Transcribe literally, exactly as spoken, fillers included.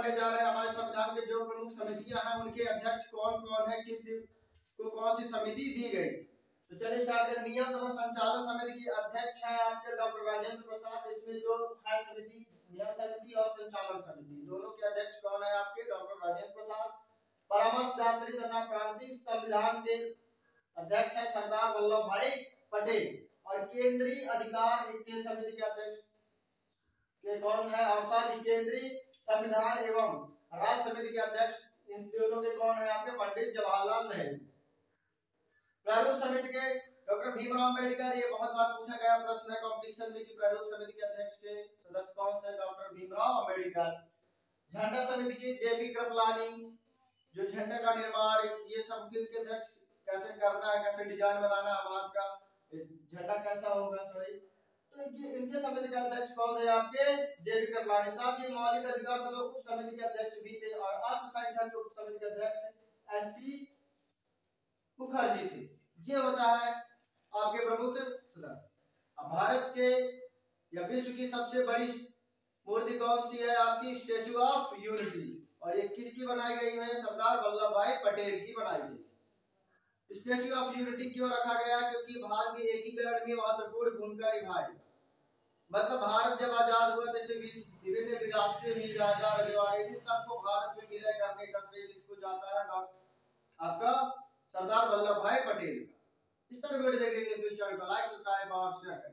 पढ़ने जा रहे हैं हमारे संविधान के जो प्रमुख समितियां हैं उनके अध्यक्ष कौन कौन है, किस को कौन सी समिति दी गई। तो चलिए स्टार्ट करें। नियम तथा संचालन समिति के अध्यक्ष हैं आपके डॉक्टर राजेंद्र प्रसाद। इसमें दो है समिति, नियम समिति और संचालन समिति, दोनों के अध्यक्ष कौन है आपके डॉक्टर राजेंद्र प्रसाद। परामर्शदात्री तथा प्रांतीय संविधान के अध्यक्ष है सरदार वल्लभ भाई पटेल। और केंद्रीय अधिकार के समिति के अध्यक्ष के कौन है, और साथ ही केंद्रीय संविधान एवं राज्य समिति के अध्यक्ष इन दोनों के कौन है आपके पंडित जवाहरलाल नेहरू। प्रारूप समिति के डॉक्टर भीमराव अम्बेडकर। ये बहुत बार पूछा गया प्रश्न है कंपटीशन में कि प्रारूप समिति के अध्यक्ष के सदस्य कौन से, डॉक्टर भीमराव अम्बेडकर। झंडा समिति की जेबी कृपलानी, जो झंडे का निर्माण ये सब के अध्यक्ष कैसे करना है, कैसे डिजाइन बनाना है भारत का झंडा कैसा होगा, सॉरी, तो इनके इनके समिति के अध्यक्ष कौन है आपके जेबी कृपलानी। साथ ही मौलिक अधिकार तथा उप समिति के अध्यक्ष भी थे और अल्पसंख्यक उप समिति के अध्यक्ष एससी मुखर्जी थे। ये होता है आपके प्रमुख सदस्य। अब भारत के या विश्व की सबसे बड़ी मूर्ति कौन सी है आपकी, स्टैचू ऑफ यूनिटी, और ये किसकी बनाई गई है, सरदार वल्लभ भाई पटेल की बनाई गई। स्टैचू ऑफ यूनिटी क्यों रखा गया, क्योंकि भारत के एकीकरण में महत्वपूर्ण भूमिका निभाई। मतलब भारत जब आजाद हुआ तो विभिन्न विरासतें मिल जाता है, सबको भारत में विलय करने का श्रेय किसको जाता है, आपका सरदार वल्लभ भाई पटेल। इस तरह वीडियो देखने के लिए प्लीज चैनल को लाइक सब्सक्राइब और शेयर करें।